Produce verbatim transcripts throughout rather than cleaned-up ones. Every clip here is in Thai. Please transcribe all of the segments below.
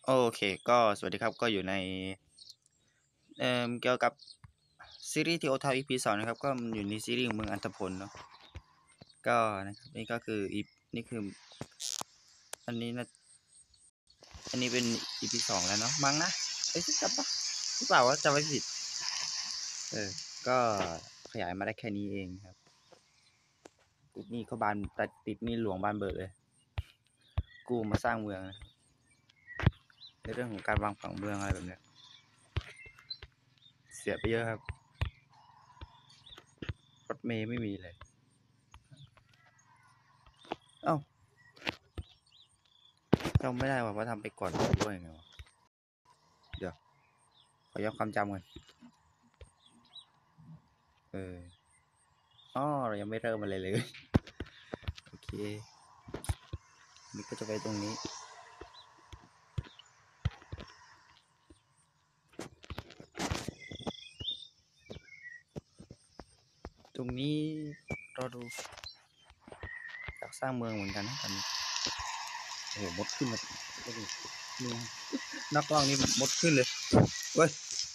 โอเคก็สวัสดีครับก็อยู่ในเอ่อเกี่ยวกับซีรีส์ที่โอทาว อี พี สองนะครับก็อยู่ในซีรีส์เมืองอันธพลเนาะก็นะครับนี่ก็คืออีนี่คืออันนี้นะอันนี้เป็น อี พี สองแล้วเนาะมั้งนะไอ้ยจำปะหรือเปล่าว่าจำไม่ผิดเออก็ขยายมาได้แค่นี้เองครับติดหนี่เขาบานแต่ติดหนี่หลวงบานเบิดเลยกูมาสร้างเมืองนะในเรื่องของการวางผังเมืองอะไรแบบเนี้ยเสียไปเยอะครับรถเมย์ไม่มีเลยเอ้าจำไม่ได้ว่าว่าทำไปก่อนด้วยไงวะเดี๋ยวขอย้อนความจำกันเอออ๋อเรายังไม่เริ่มอะไรเลยโอเคนี่ก็จะไปตรงนี้ตรงนี้รอดูอยากสร้างเมืองเหมือนกันนะตอนนี้โอ้โหมดขึ้นมาก็ดูนี่นักล่องนี่มดขึ้นเลยเว้ย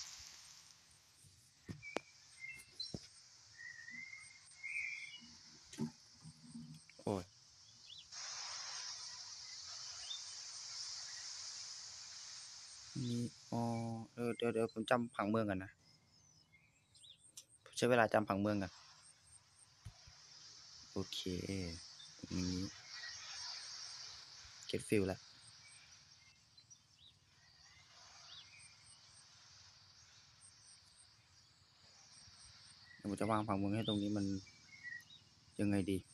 โอ้ยนี่อ๋อเออเดี๋ยวเดี๋ยวผมจำผังเมืองกันนะใช้เวลาจำผังเมืองกันโอเคตรงนี้เก็ตฟิลแล้วเดี๋ยวผมจะวางผังเมืองให้ตรงนี้มันยังไงดี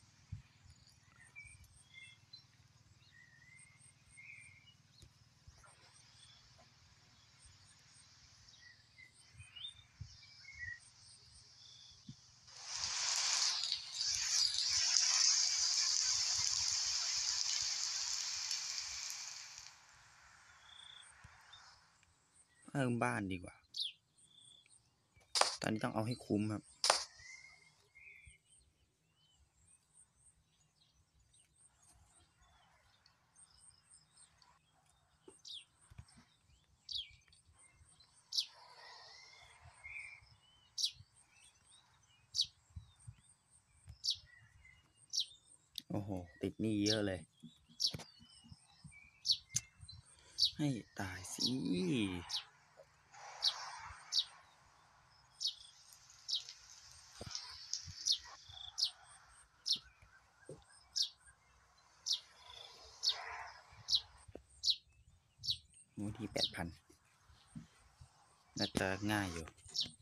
เพิ่มบ้านดีกว่าตอนนี้ต้องเอาให้คุ้มครับโอ้โหติดหนี้เยอะเลยให้ตายสิมูที่แปดพันน่าจะง่ายอยู่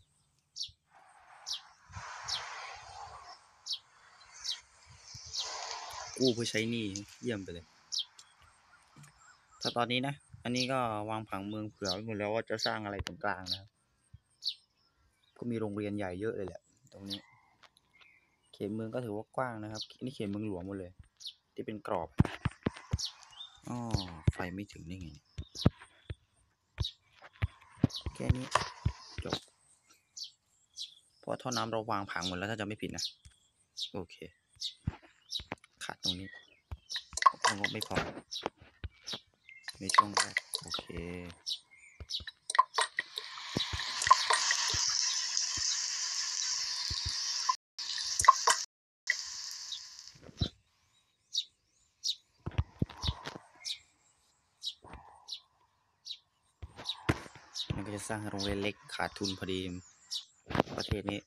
กู้เพื่อใช้หนี้เยี่ยมไปเลยถ้าตอนนี้นะอันนี้ก็วางผังเมืองเผื่อไว้หมดแล้วว่าจะสร้างอะไรตรงกลางนะครับก็มีโรงเรียนใหญ่เยอะเลยแหละตรงนี้เขตเมืองก็ถือว่ากว้างนะครับนี่เขตเมืองหลวงหมดเลยที่เป็นกรอบอ๋อไฟไม่ถึงได้ไงแค่นี้จบเพราะท่อน้ำเราวางผังหมดแล้วถ้าจะไม่ผิดนะโอเคขาดตรงนี้งบไม่พอในช่วงแรกโอเคมันก็จะสร้างโรงเรียนเล็กขาดทุนพอดีประเทศนี้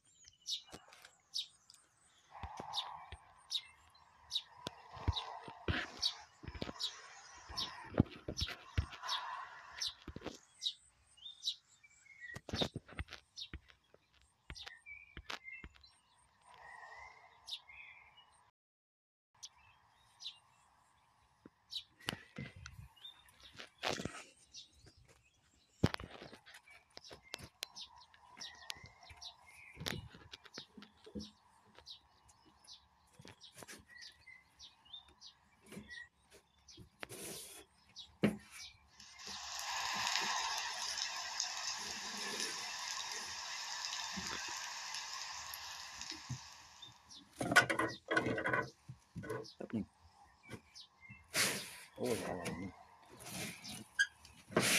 แป๊บนึงโอ้ยอะไรนี่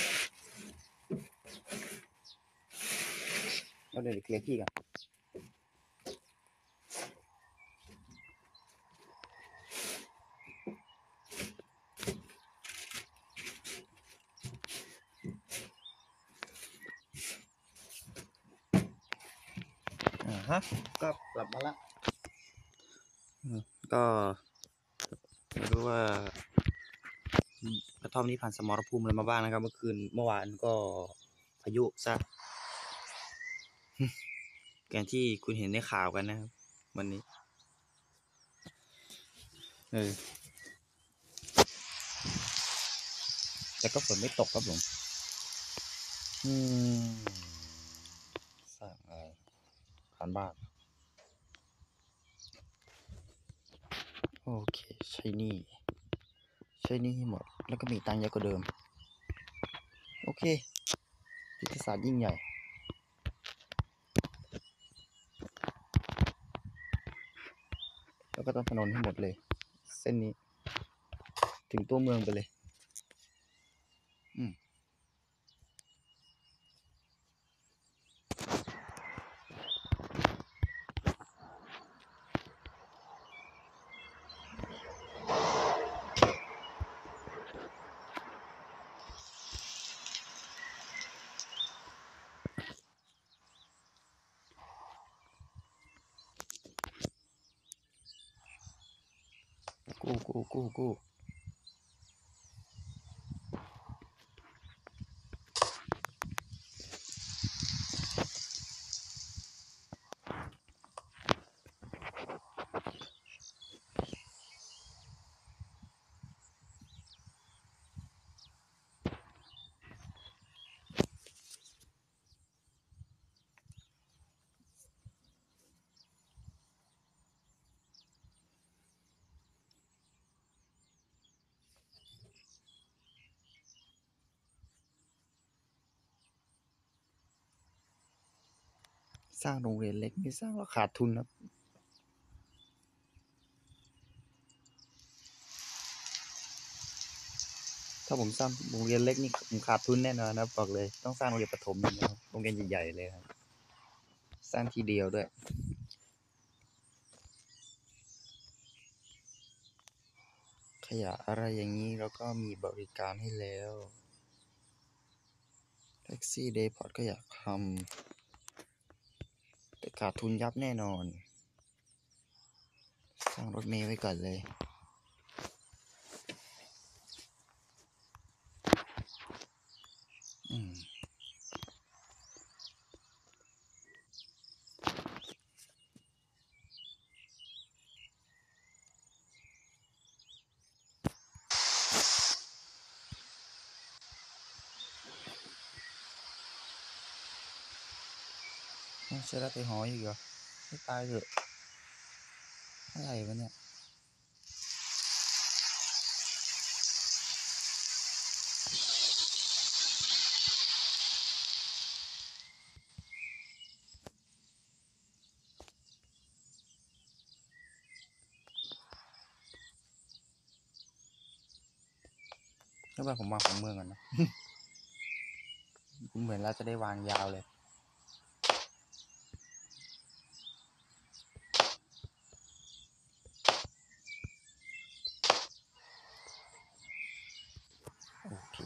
เราเดี๋ยวเคลียร์ที่กันอ่าฮะก็กลับมาละก็ไม่รู้ว่ากระท่อมนี้ผ่านสมรภูมิอะไรมาบ้างนะครับเมื่อคืนเมื่อวานก็พายุซะอย่างที่คุณเห็นในข่าวกันนะครับวันนี้เออแต่ก็ฝนไม่ตกครับผมอืมสร้างอะไรผ่านบ้านโอเคใช้นี่ใช้นี่ให้หมดแล้วก็มีตังค์เยอะกว่าเดิมโอเคยุทธศาสตร์ยิ่งใหญ่แล้วก็ต้องถนนให้หมดเลยเส้นนี้ถึงตัวเมืองไปเลยอืมกู้กู้กู้กู้สร้างโรงเรียนเล็กไม่สร้างหรอกขาดทุนครับถ้าผมสร้างโรงเรียนเล็กนี่ผมขาดทุนแน่นอนนะบอกเลยต้องสร้างโรงเรียนประถมนะครับโรงเรียนใหญ่ๆเลยครับสร้างทีเดียวด้วยขยะอะไรอย่างนี้เราก็มีบริการให้แล้วแท็กซี่เดย์พอร์ตก็อยากทำแต่ขาดทุนยับแน่นอนสร้างรถเมล์ไว้ก่อนเลยอืมใช่แล้วไปหออีกเหรอไม่ตายเถอะอะไรวะเนี่ยถ้าว่าผมวางของเมืองก่อนนะเหมือนเราจะได้วางยาวเลยโอเค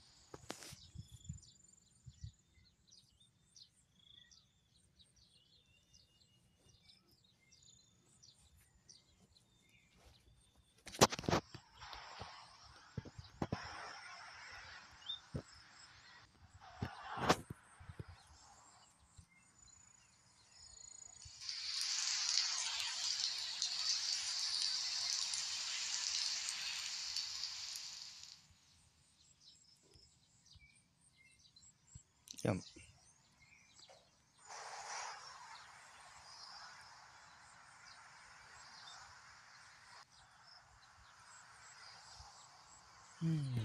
เยี่ยมอืม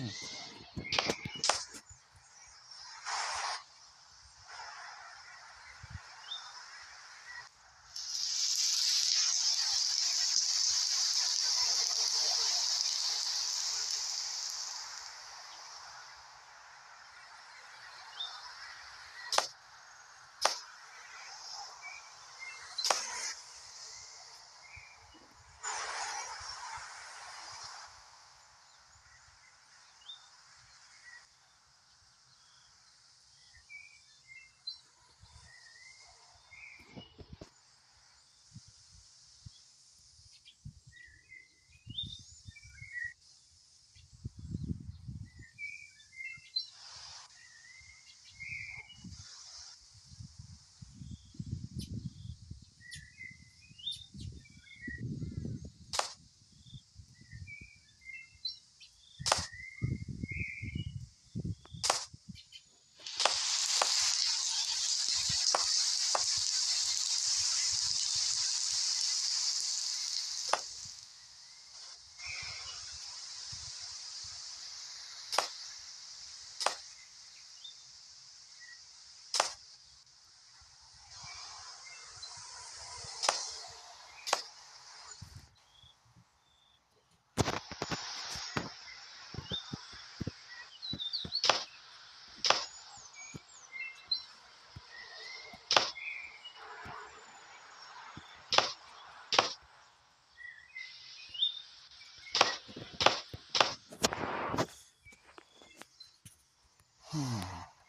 อืม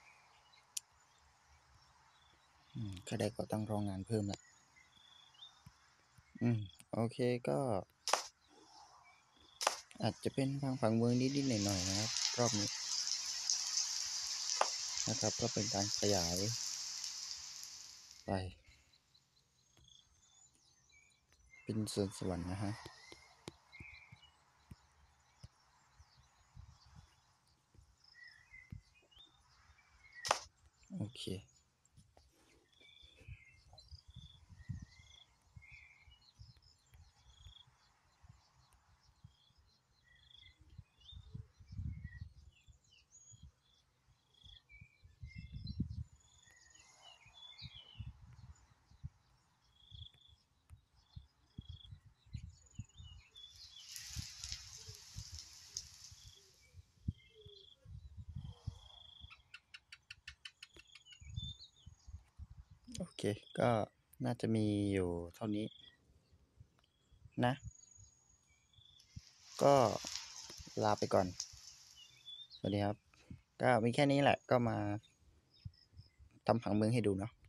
อืมก็ได้ก็ต้องรองงานเพิ่มละอืมโอเคก็อาจจะเป็นทางฝั่งเมืองนิดๆหน่อยๆนะครับรอบนี้นะครับก็เป็นการขยายไปเป็นส่วนส่วนนะฮะโอเคโอเคก็น่าจะมีอยู่เท่านี้นะก็ลาไปก่อนสวัสดีครับก็มีแค่นี้แหละก็มาทำผังเมืองให้ดูเนาะ